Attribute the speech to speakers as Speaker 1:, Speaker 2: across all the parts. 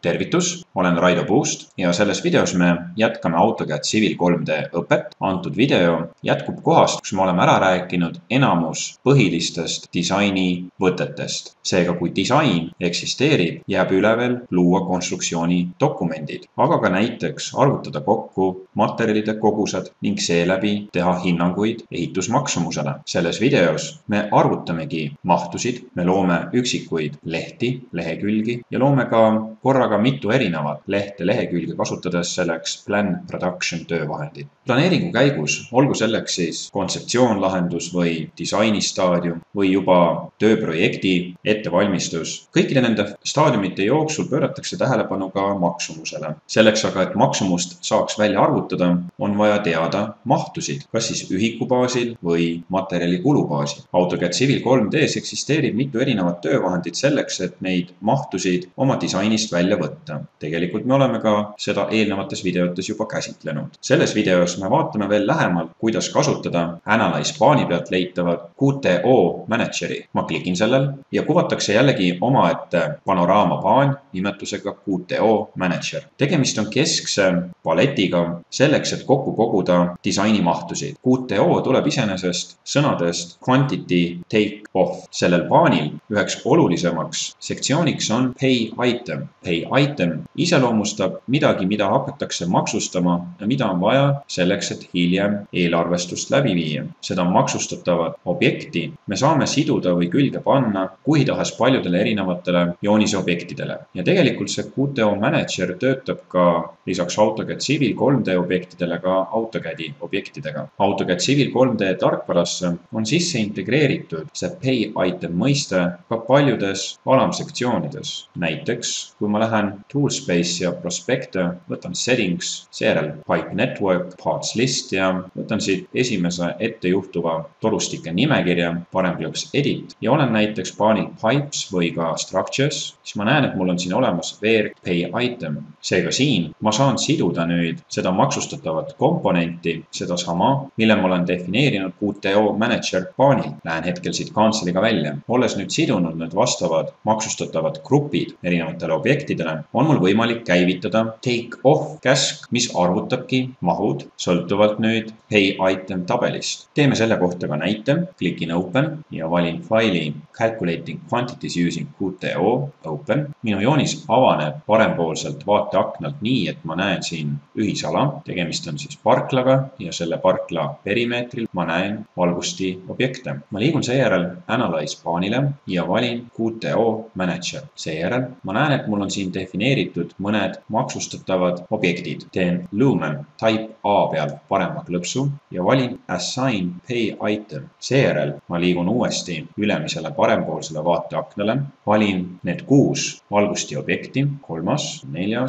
Speaker 1: Tervitus, olen Raido Puust ja selles videos me jätkame AutoCAD Civil 3D õpet. Antud video jätkub kohast, kus me oleme ära rääkinud enamus põhilistest disaini võtetest. Seega, kui disain eksisteerib, jääb üle veel luua konstruktsiooni dokumendid, aga ka näiteks arvutada kokku materjalide kogused ning seeläbi teha hinnanguid ehitusmaksumusele. Selles videos me arvutamegi mahtusid, me loome üksikuid lehti, lehekülgi ja loome ka korraga mitu erinevat lehte lehekülge kasutades selleks Plan Production töövahendid. Planeeringu käigus, olgu selleks siis kontseptsioonlahendus või disainistaadium või juba tööprojekti ettevalmistus. Kõikide nende staadiumite jooksul pööratakse tähelepanu ka maksumusele. Selleks aga, et maksumust saaks välja arvutada, on vaja teada mahtusid, kas siis ühiku baasil või materjali kulu baasil. AutoCAD Civil 3Ds eksisteerib mitu erinevat töövahendit selleks, et neid mahtusid oma disainist välja võtta. Tegelikult me oleme ka seda eelnevates videotes juba käsitlenud. Selles videos me vaatame veel lähemalt, kuidas kasutada Analyze paani pealt leitavat QTO Manageri. Ma klikin sellel ja kuvatakse jällegi omaette panoraamapaan nimetusega QTO Manager. Tegemist on keskse paletiga selleks, et kokku koguda disaini mahtusid. QTO tuleb iseenesest sõnadest Quantity Take Off. Sellel paanil üheks olulisemaks sektsiooniks on Pay Item. Pay Item iseloomustab midagi, mida hakatakse maksustama ja mida on vaja selleks, et hiljem eelarvestust läbi viia. Seda maksustatavat objekti me saame siduda või külge panna kui tahes paljudele erinevatele joonise objektidele. Ja tegelikult see QTO Manager töötab ka lisaks AutoCAD Civil 3D objektidele ka AutoCADi objektidega. AutoCAD Civil 3D tarkvarasse on sisse integreeritud see Pay Item mõiste ka paljudes alamsektsioonides. Näiteks, kui ma lähen Toolspace ja Prospecte, võtan Settings, seejärel Pipe Network, Parts List ja võtan siit esimese ettejuhtuva torustike nimekirja, parem klõps Edit ja olen näiteks paanil Pipes või ka Structures, siis ma näen, et mul on siin olemas Where Pay Item. Seega siin ma saan siduda nüüd seda maksustatavat komponenti, seda sama, mille ma olen defineerinud QTO Manager paanil. Lähen hetkel siit kantseliga välja. Olles nüüd sidunud need vastavad maksustatavad grupid erinevatele objektidele, on mul võimalik käivitada Take Off käsk, mis arvutabki mahud sõltuvalt nüüd Pay Item tabelist. Teeme selle kohta ka näite, klikin Open ja valin faili Calculating Quantities using QTO Open. Minu joonis avaneb parempoolselt vaateaknalt nii, et ma näen siin ühisala. Tegemist on siis parklaga ja selle parkla perimeetril ma näen valgusti objekte. Ma liigun seejärel Analyze paanile ja valin QTO Manager. Seejärel ma näen, et mul on siin defineeritud mõned maksustatavad objektid. Teen Lumen Type A peal parema klõpsu ja valin Assign Pay Item. Seejärel ma liigun uuesti ülemisele parempoolsele vaateaknale. Valin need 6 valgusti objekti, 3., 4.,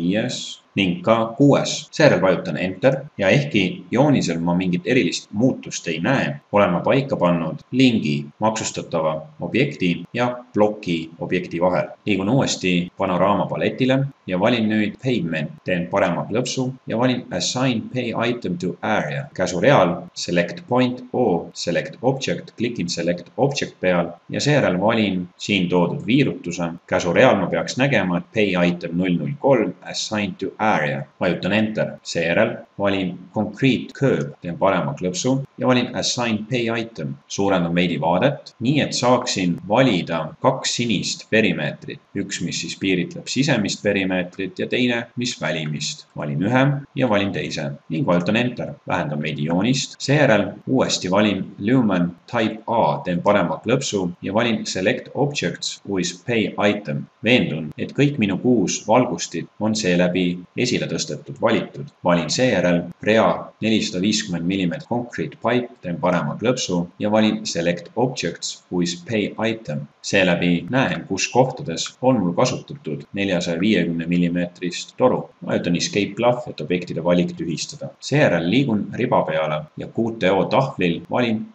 Speaker 1: 5. ning ka 6. Seejärel vajutan Enter ja ehkki joonisel ma mingit erilist muutust ei näe, olen ma paika pannud lingi maksustatava objekti ja ploki objekti vahel. Liigun uuesti panoraama paletile ja valin nüüd Pavement. Teen parema klõpsu ja valin Assign Pay Item to Area. Käsureal Select Point O, Select Object, klikin Select Object peal ja seejärel valin siin toodud viirutuse. Käsureal ma peaks nägema, et Pay Item 003 Assign to Area. Vajutan Enter. Seejärel valin Concrete Curve. Teen parema klõpsu ja valin Assign Pay Item. Suurendan veidi vaadet, nii et saaksin valida 2 sinist perimeetrit. Üks, mis siis piiritleb sisemist perimeetrit ja teine, mis välimist. Valin ühe ja valin teise ning vajutan Enter. Vähendan veidi joonist. Seejärel uuesti valin Lumen Type A. Teen parema klõpsu ja valin Select Objects with Pay Item. Veendun, et kõik minu 6 valgustit on seeläbi esile tõstetud, valitud. Valin seejärel rea 450 mm Concrete Pipe, teen parema klõpsu ja valin Select Objects with Pay Item. Seeläbi näen, kus kohtades on mul kasutatud 450 mm toru. Vajutan Escape Cloth, et objektide valik tühistada. Seejärel liigun riba peale ja QTO tahvlil valin Take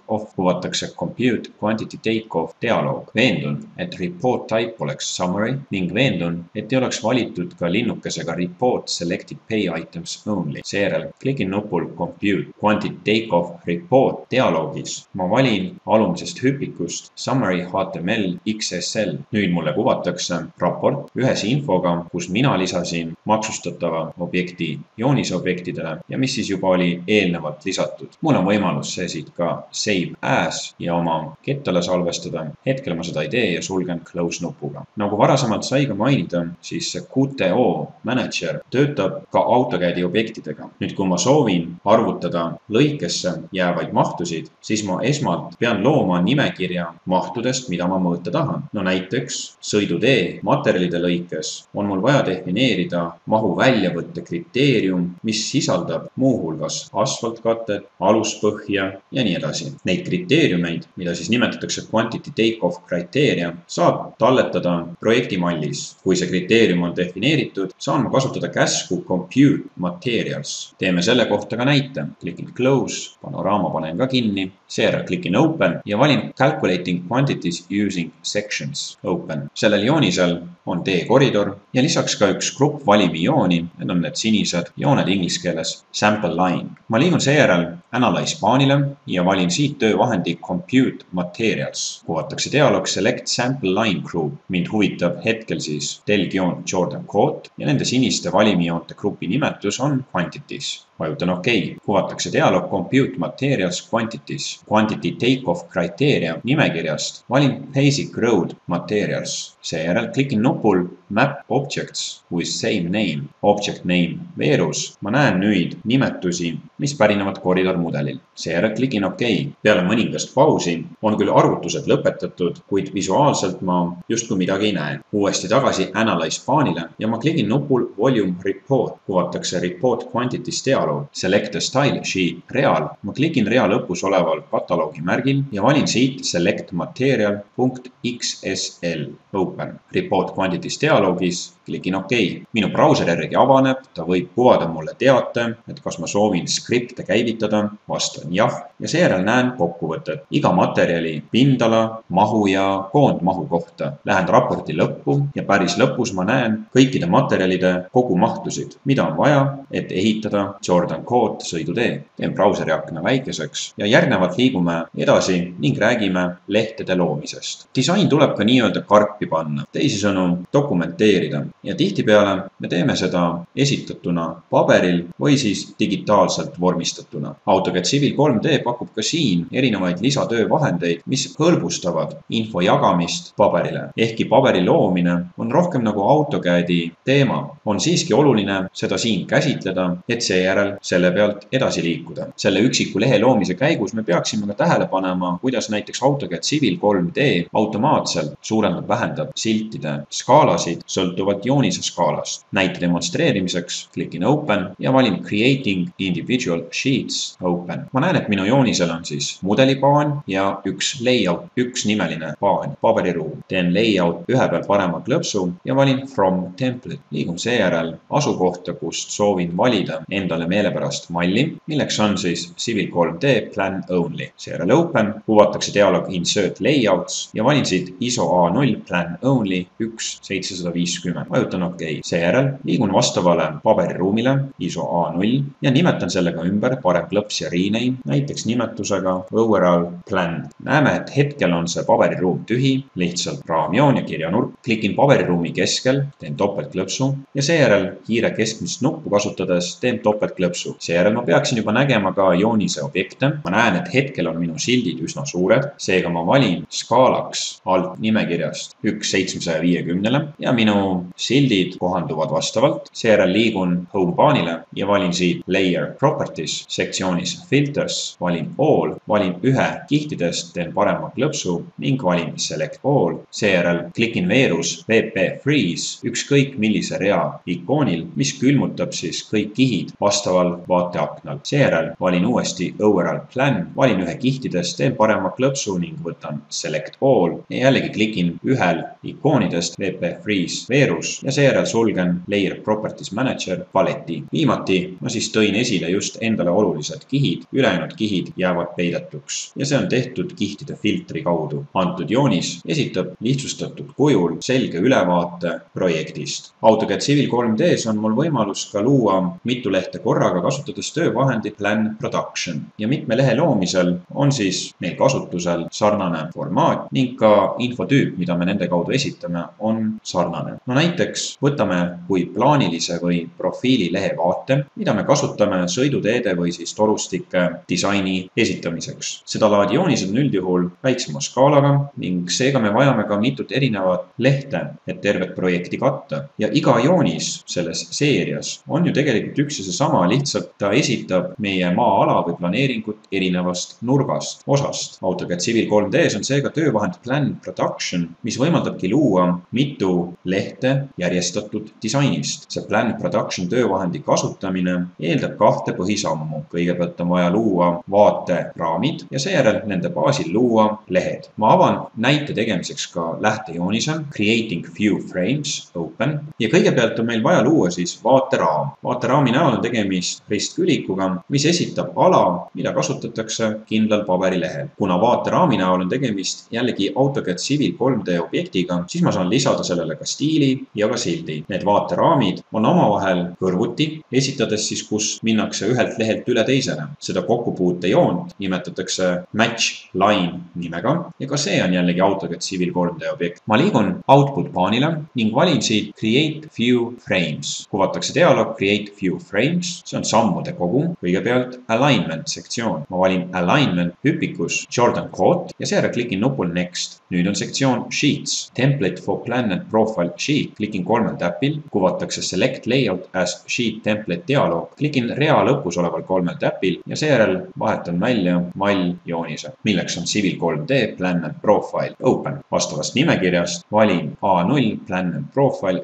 Speaker 1: off, kuvatakse compute quantity takeoff dialoog. Veendun, et report type oleks summary ning veendun, et ei oleks valitud ka linnukesega report selected pay items only. Seejärel klikin nupul compute quantity takeoff report dialoogis. Ma valin alumisest hüpikust summary HTML XSL. Nüüd mulle kuvatakse raport ühese infoga, kus mina lisasin maksustatava objekti joonisobjektidele ja mis siis juba oli eelnevalt lisatud. Mul on võimalus see siit ka save as ja oma kettale salvestada. Hetkel ma seda ei tee ja sulgen close nupuga. Nagu varasemalt sai ka mainida, siis QTO manager töötab ka AutoCAD-i objektidega. Nüüd, kui ma soovin arvutada lõikesse jäävaid mahtusid, siis ma esmalt pean looma nimekirja mahtudest, mida ma mõõta tahan. No näiteks sõidutee materjalide lõikes on mul vaja defineerida mahu väljavõtte kriteerium, mis sisaldab muuhulgas asfaltkatted, aluspõhja ja nii edasi. Neid kriteeriumeid, mida siis nimetatakse quantity takeoff kriteeria, saab talletada projektimallis. Kui see kriteerium on defineeritud, saan ma kasutada käsku compute materials. Teeme selle kohta ka näite. Klikin close, panoraama panen ka kinni, seejärel klikin open ja valin calculating quantities using sections open. Sellel joonisel on teekoridor ja lisaks ka üks grupp valimijooni, need on need sinised jooned inglise keeles sample line. Ma liigun seejärel analyze paanile ja valin siit töövahendi compute materials. Kuvatakse dialoog select sample line group. Mind huvitab hetkel siis telgjoon Jordan Coat ja nende siniste valimijoonte grupi nimetus on quantities. Vajutan OK. Kuvatakse dialoog compute materials quantities. Quantity takeoff kriteeria nimekirjast valin basic road materials. Seejärel klikin nupul map objects with same name. Object name veerus. Ma näen nüüd nimetusi, mis pärinevad koridormudelil. Seejärel klikin OK. Peale mõningast pausi on küll arvutused lõpetatud, kuid visuaalselt ma justkui midagi ei näe. Uuesti tagasi analyze paanile ja ma klikin nupul volume report. Kuvatakse report quantities dialoog. Select a style sheet real. Ma klikin rea lõpus oleval kataloogi märgil ja valin siit select material.xsl. Open. Report quantities dialoogis klikin OK. Minu brauser järgi avaneb, ta võib kuvada mulle teate, et kas ma soovin skripte käivitada, vastan jah ja seejärel näen kokkuvõtet iga materjali pindala, mahu ja koondmahu kohta. Lähen raporti lõppu ja päris lõpus ma näen kõikide materjalide kogumahtusid, mida on vaja, et ehitada Jordan Coat sõidutee. Teen brauseri akna väikeseks ja järgnevalt liigume edasi ning räägime lehtede loomisest. Disain tuleb ka nii-öelda karpi panna, teisisõnu dokumenteerida ja tihtipeale me teeme seda esitatuna paberil või siis digitaalselt vormistatuna. AutoCAD Civil 3D pakub ka siin erinevaid lisatöövahendeid, mis hõlbustavad info jagamist paberile. Ehkki paberi loomine on rohkem nagu AutoCAD-i teema, on siiski oluline seda siin käsitleda, et seejärel selle pealt edasi liikuda. Selle üksiku lehe loomise käigus me peaksime ka tähele panema, kuidas näiteks AutoCAD Civil 3D automaatselt suurendab-vähendab siltide skaalasid sõltuvalt joonise skaalast. Näite demonstreerimiseks klikin open ja valin creating individual sheets open. Ma näen, et minu joonisel on siis mudelipaan ja üks layout, üks nimeline paan, paberiruum. Teen layout ühe peal parema klõpsu ja valin from template. Liigun seejärel asukohta, kust soovin valida endale meelepärast malli, milleks on siis Civil 3D plan only. Seejärel open, kuvatakse dialoog insert layouts ja valin siit ISO A0 plan only 1750. Vajutan OK. Seejärel liigun vastavale paberiruumile ISO A0 ja nimetan sellega ümber parem klõps ja rename, näiteks nimetusega overall plan. Näeme, et hetkel on see paberiruum tühi, lihtsalt raamjoon ja kirjanurk. Klikin paberiruumi keskel, teen topeltklõpsu ja seejärel kiire keskmist nuppu kasutades teen topeltklõpsu. Seejärel ma peaksin juba nägema ka joonise objekte. Ma näen, et hetkel on minu sildid üsna suured, seega ma valin skaalaks alt nimekirjast 1750 ja minu sildid kohanduvad vastavalt. Seejärel liigun home paanile ja valin siit layer properties sektsioonis filters, valin all, valin ühe kihtidest, teen parema klõpsu ning valin select all. Seejärel klikin veeru veerus VP Freeze ükskõik millise rea ikoonil, mis külmutab siis kõik kihid vastaval vaateaknal. Seejärel valin uuesti Overall Plan, valin ühe kihtidest, teen parema klõpsu ning võtan Select All ja jällegi klikin ühel ikoonidest VP Freeze veerus ja seejärel sulgen Layer Properties Manager paleti. Viimati ma siis tõin esile just endale olulised kihid, ülejäänud kihid jäävad peidetuks ja see on tehtud kihtide filtri kaudu. Antud joonis esitab lihtsustatud kujul selge ülevaate projektist. AutoCAD Civil 3D-s on mul võimalus ka luua mitu lehte korraga, kasutades töövahendit Plan Production ja mitme lehe loomisel on siis meil kasutusel sarnane formaat ning ka infotüüp, mida me nende kaudu esitame, on sarnane. No näiteks võtame kui plaanilise või profiili lehe vaate, mida me kasutame sõiduteede või siis torustike disaini esitamiseks. Seda laadi joonised on üldjuhul väiksema skaalaga ning seega me vajame ka mitut erinevat lehte, et tervet projekti katta. Ja iga joonis selles seerias on ju tegelikult üks ja seesama, lihtsalt ta esitab meie maa-ala või planeeringut erinevast nurgast, osast. AutoCAD Civil 3D-s on seega töövahend Plan Production, mis võimaldabki luua mitu lehte järjestatud disainist. See Plan Production töövahendi kasutamine eeldab kahte põhisammu. Kõigepealt on vaja luua vaateraamid ja seejärel nende baasil luua lehed. Ma avan näite tegemiseks ka lähtejoonise Creating Few Frames Open ja kõigepealt on meil vaja luua siis vaateraam. Vaateraami näol on tegemist ristkülikuga, mis esitab ala, mida kasutatakse kindlal paberilehel. Kuna vaateraami näol on tegemist jällegi AutoCAD Civil 3D objektiga, siis ma saan lisada sellele ka stiili ja ka sildi. Need vaateraamid on omavahel kõrvuti, esitades siis, kus minnakse ühelt lehelt üle teisele. Seda kokkupuutejoont nimetatakse Match Line nimega ja ka see on jällegi AutoCAD Civil 3D objekt. Ma liigun Output paanile ning valin siit Create Few Frames. Kuvatakse dialoog Create Few Frames, see on sammude kogum. Kõigepealt Alignment sektsioon. Ma valin Alignment hüpikus Jordan Code ja seejärel klikin nupul Next. Nüüd on sektsioon Sheets. Template for Plan and Profile Sheet. Klikin kolmel täpil. Kuvatakse Select Layout as Sheet Template dialoog. Klikin rea lõpus oleval kolmel täpil ja seejärel vahetan välja mall joonise, milleks on Civil 3D Plan and Profile Open. Vastavast nimekirjast valin A0 Plan and Profile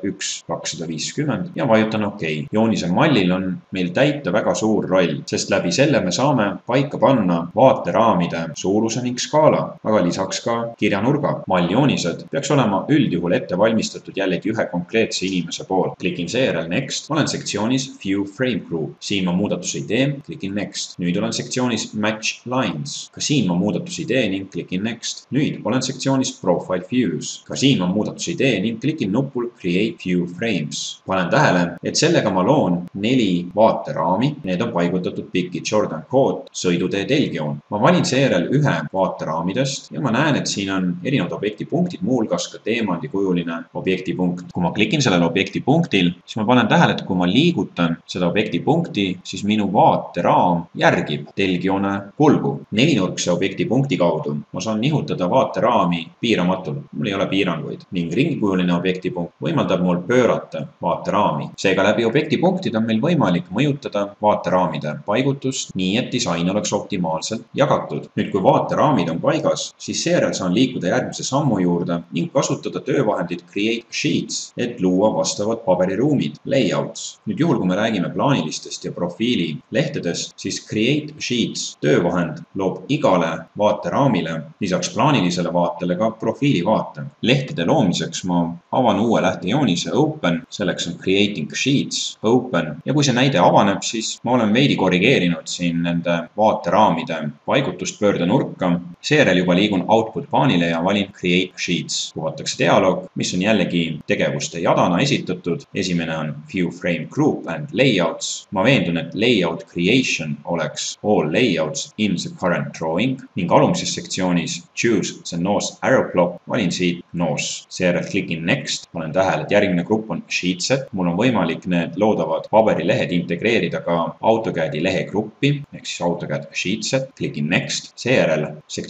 Speaker 1: 1-250 ja vajutan OK. Joonise mallil on meil täita väga suur roll, sest läbi selle me saame paika panna vaateraamide suuruse ning skaala, aga lisaks ka kirjanurga. Malljoonised peaks olema üldjuhul ette valmistatud jällegi ühe konkreetse inimese poolt. Klikin seejärel Next. Olen sektsioonis View Frame Group. Siin ma muudatusi ei tee, klikin Next. Nüüd olen sektsioonis Match Lines. Ka siin ma muudatusi ei tee ning klikin Next. Nüüd olen sektsioonis Profile Views. Ka siin ma muudatusi ei tee ning klikin nupul Create Few Frames. Panen tähele, et sellega ma loon 4 vaateraami. Need on paigutatud pikki Jordan Code sõidutee telgjoon. Ma valin seejärel ühe vaateraamidest ja ma näen, et siin on erinevad objektipunktid, muuhulgas ka teemandikujuline objektipunkt. Kui ma klikin sellel objektipunktil, siis ma panen tähele, et kui ma liigutan seda objektipunkti, siis minu vaateraam järgib telgjoone kulgu. Nelinurkse objektipunkti kaudu ma saan nihutada vaateraami piiramatult. Mul ei ole piiranguid ning ringikujuline objektipunkt võimaldab mul pöörata vaateraami. Seega läbi objektipunktid on meil võimalik mõjutada vaateraamide paigutust nii, et disain oleks optimaalselt jagatud. Nüüd, kui vaateraamid on paigas, siis seejärel saan liikuda järgmise sammu juurde ning kasutada töövahendit Create Sheets, et luua vastavad paberiruumid, layouts. Nüüd juhul, kui me räägime plaanilistest ja profiili lehtedest, siis Create Sheets töövahend loob igale vaateraamile lisaks plaanilisele vaatele ka profiili vaate. Lehtede loomiseks ma avan uue lähtejoonise Open, selleks on Creating Sheets Open ja kui see näide avaneb, siis ma olen veidi korrigeerinud siin nende vaateraamide paigutust pöördenurka. Seejärel juba liigun Output paanile ja valin Create Sheets. Kuvatakse dialoog, mis on jällegi tegevuste jadana esitatud. Esimene on View Frame Group and Layouts. Ma veendun, et Layout Creation oleks All Layouts in the Current Drawing ning alumises sektsioonis Choose the Nose Arrow Block. Valin siit Nose. Seejärel klikin Next. Panen tähele, et järgmine grupp on Sheetset. Mul on võimalik need loodavad paberilehed integreerida ka AutoCAD-i lehegruppi ehk siis AutoCAD Sheetset. Klikin Next. Seejärel sektsioonis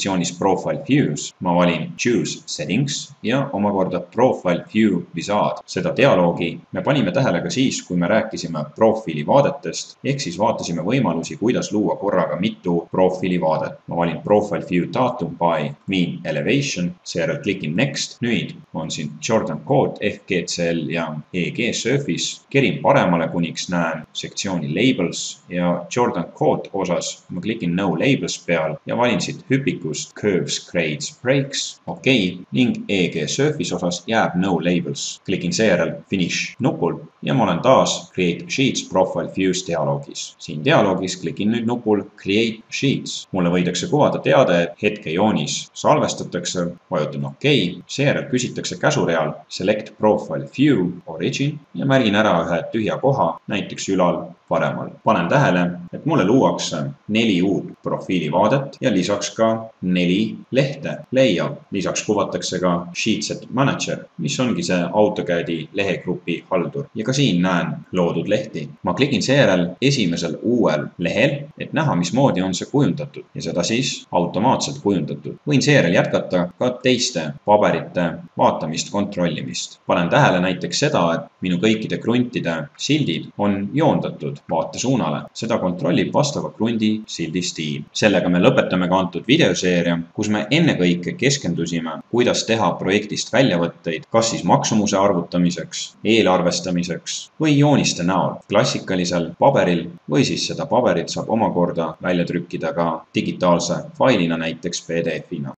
Speaker 1: sektsioonis Profile Views ma valin Choose Settings ja omakorda Profile View Wizard. Seda dialoogi me panime tähele ka siis, kui me rääkisime profiilivaadetest, ehk siis vaatasime võimalusi, kuidas luua korraga mitu profiilivaadet. Ma valin Profile View Datum by Mean Elevation, seejärel klikin Next. Nüüd on siin Jordan Code, FGCL ja EG Surface. Kerin paremale, kuniks näen sektsiooni Labels ja Jordan Code osas ma klikin No Labels peal ja valin siit hüpikust Curves, Grades, Breaks, OK, ning EG Surface osas jääb No Labels. Klikin seejärel Finish nupul ja ma olen taas Create Sheets Profile Views dialoogis. Siin dialoogis klikin nüüd nupul Create Sheets. Mulle võidakse kuvada teade, et hetkejoonis salvestatakse, vajutan OK, seejärel küsitakse käsureal Select Profile View Origin ja märgin ära ühe tühja koha, näiteks ülal paremal. Panen tähele, et mulle luuakse 4 uut profiilivaadet ja lisaks ka 4 lehte layout. Lisaks kuvatakse ka Sheetset Manager, mis ongi see AutoCAD-i lehegrupi haldur. Ja ka siin näen loodud lehti. Ma klikin seejärel esimesel uuel lehel, et näha, mismoodi on see kujundatud ja seda siis automaatselt kujundatud. Võin seejärel jätkata ka teiste paberite vaatamist, kontrollimist. Panen tähele näiteks seda, et minu kõikide kruntide sildid on joondatud vaatesuunale. Seda kontrollib vastava krundi sildi stiil. Sellega me lõpetame ka antud videoseeria, kus me ennekõike keskendusime, kuidas teha projektist väljavõtteid, kas siis maksumuse arvutamiseks, eelarvestamiseks või jooniste näol, klassikalisel paberil või siis seda paberit saab omakorda välja trükkida ka digitaalse failina, näiteks PDF-ina.